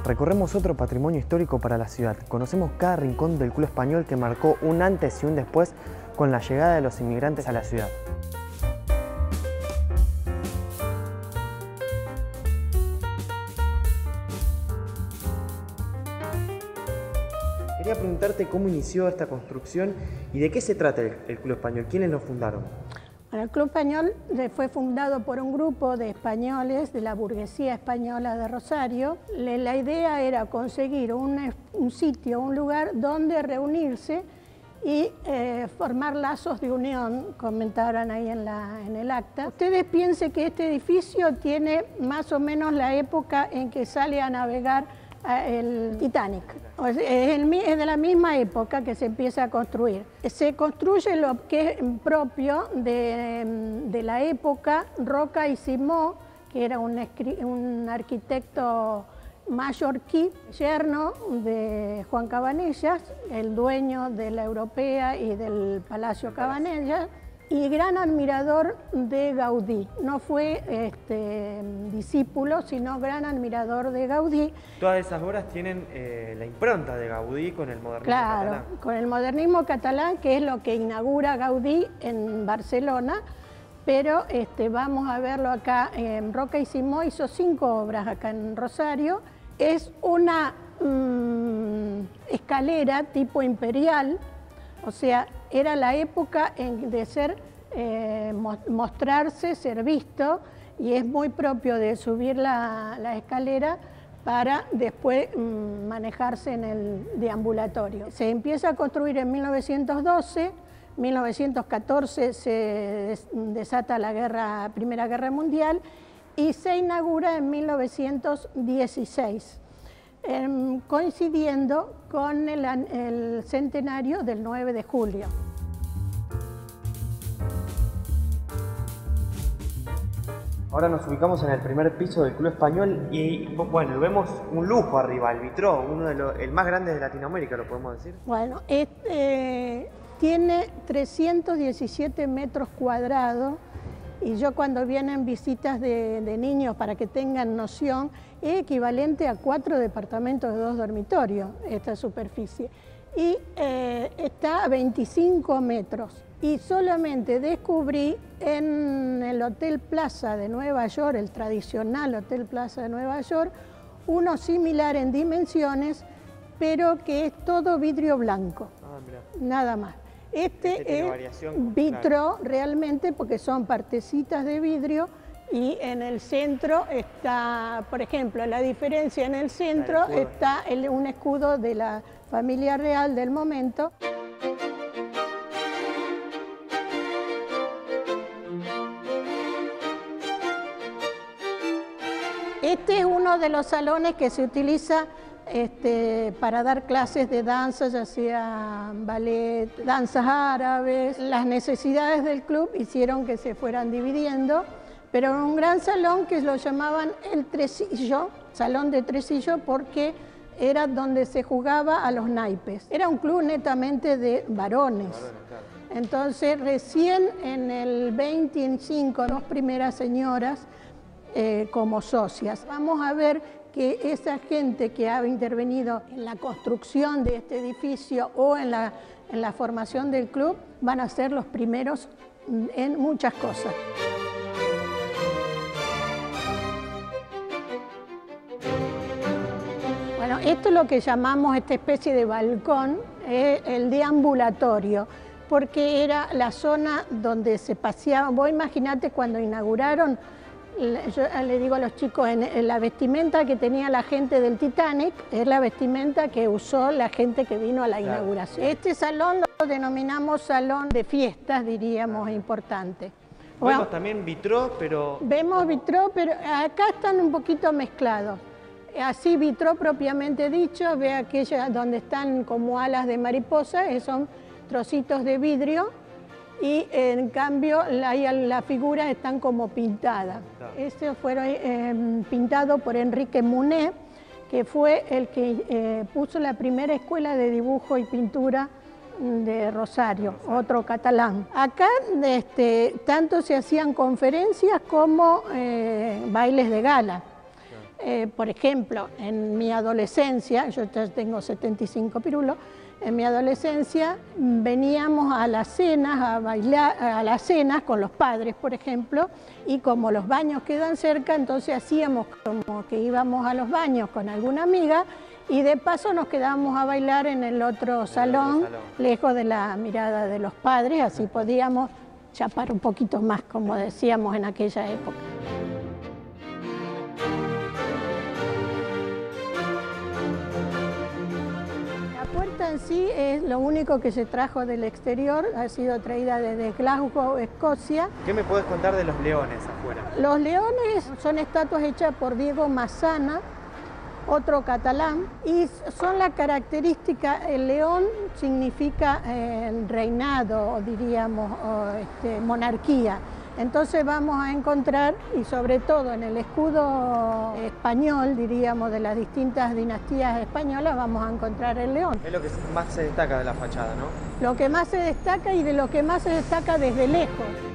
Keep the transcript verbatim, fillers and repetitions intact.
Recorremos otro patrimonio histórico para la ciudad. Conocemos cada rincón del club español que marcó un antes y un después con la llegada de los inmigrantes a la ciudad. Quería preguntarte cómo inició esta construcción y de qué se trata el, el Club Español, quiénes lo fundaron. Bueno, el Club Español fue fundado por un grupo de españoles de la burguesía española de Rosario. La idea era conseguir un, un sitio, un lugar donde reunirse y eh, formar lazos de unión, comentaron ahí en, la, en el acta. Ustedes piensen que este edificio tiene más o menos la época en que sale a navegar el Titanic. Es, el, es de la misma época que se empieza a construir. Se construye lo que es propio de, de la época. Roca y Simó, que era un, un arquitecto mallorquí, yerno de Juan Cabanellas, el dueño de la Europea y del Palacio Cabanellas, y gran admirador de Gaudí. No fue este, discípulo, sino gran admirador de Gaudí. Todas esas obras tienen eh, la impronta de Gaudí con el modernismo claro, catalán. Claro, con el modernismo catalán, que es lo que inaugura Gaudí en Barcelona, pero este, vamos a verlo acá en Roca y Simó. Hizo cinco obras acá en Rosario. Es una mmm, escalera tipo imperial, o sea, era la época en, de ser, eh, mostrarse, ser visto, y es muy propio de subir la, la escalera para después mmm, manejarse en el deambulatorio. Se empieza a construir en mil novecientos doce, en mil novecientos catorce se desata la guerra, Primera Guerra Mundial y se inaugura en mil novecientos dieciséis. Eh, coincidiendo con el, el centenario del nueve de julio. Ahora nos ubicamos en el primer piso del Club Español y bueno, vemos un lujo arriba, el vitró, uno de los el más grande de Latinoamérica, lo podemos decir. Bueno, este, tiene trescientos diecisiete metros cuadrados. Y yo cuando vienen visitas de, de niños, para que tengan noción, es equivalente a cuatro departamentos de dos dormitorios, esta superficie. Y eh, está a veinticinco metros. Y solamente descubrí en el Hotel Plaza de Nueva York, el tradicional Hotel Plaza de Nueva York, uno similar en dimensiones, pero que es todo vidrio blanco, ah, mirá. Nada más. Este, este es vitro, claro, realmente, porque son partecitas de vidrio, y en el centro está, por ejemplo, la diferencia en el centro el está el, un escudo de la familia real del momento. Este es uno de los salones que se utiliza Este, para dar clases de danza, ya sea ballet, danzas árabes. Las necesidades del club hicieron que se fueran dividiendo, pero en un gran salón que lo llamaban el tresillo, salón de tresillo, porque era donde se jugaba a los naipes. Era un club netamente de varones. Entonces recién en el veinticinco, dos primeras señoras eh, como socias. Vamos a ver que esa gente que ha intervenido en la construcción de este edificio o en la, en la formación del club van a ser los primeros en muchas cosas. Bueno, esto es lo que llamamos esta especie de balcón, eh, el deambulatorio, porque era la zona donde se paseaba. Vos imaginate cuando inauguraron. Yo le digo a los chicos, en la vestimenta que tenía la gente del Titanic es la vestimenta que usó la gente que vino a la inauguración. Claro. Este salón lo denominamos salón de fiestas, diríamos, importante. Vemos bueno, también vitró, pero... Vemos vitró, pero acá están un poquito mezclados. Así vitró propiamente dicho, ve aquella donde están como alas de mariposa, que son trocitos de vidrio. Y en cambio las la figuras están como pintadas. Claro. Este fue eh, pintado por Enrique Muné, que fue el que eh, puso la primera escuela de dibujo y pintura de Rosario, otro catalán. Acá este, tanto se hacían conferencias como eh, bailes de gala. Eh, por ejemplo, en mi adolescencia, yo ya tengo setenta y cinco pirulos, en mi adolescencia veníamos a las cenas, a bailar, a las cenas con los padres, por ejemplo, y como los baños quedan cerca, entonces hacíamos como que íbamos a los baños con alguna amiga y de paso nos quedábamos a bailar en el otro salón, salón, lejos de la mirada de los padres, así podíamos chapar un poquito más, como decíamos en aquella época. La puerta en sí es lo único que se trajo del exterior, ha sido traída desde Glasgow, Escocia. ¿Qué me puedes contar de los leones afuera? Los leones son estatuas hechas por Diego Massana, otro catalán, y son la característica, el león significa eh, reinado, diríamos, o, este, monarquía. Entonces vamos a encontrar, y sobre todo en el escudo español, diríamos, de las distintas dinastías españolas, vamos a encontrar el león. Es lo que más se destaca de la fachada, ¿no? Lo que más se destaca y de lo que más se destaca desde lejos.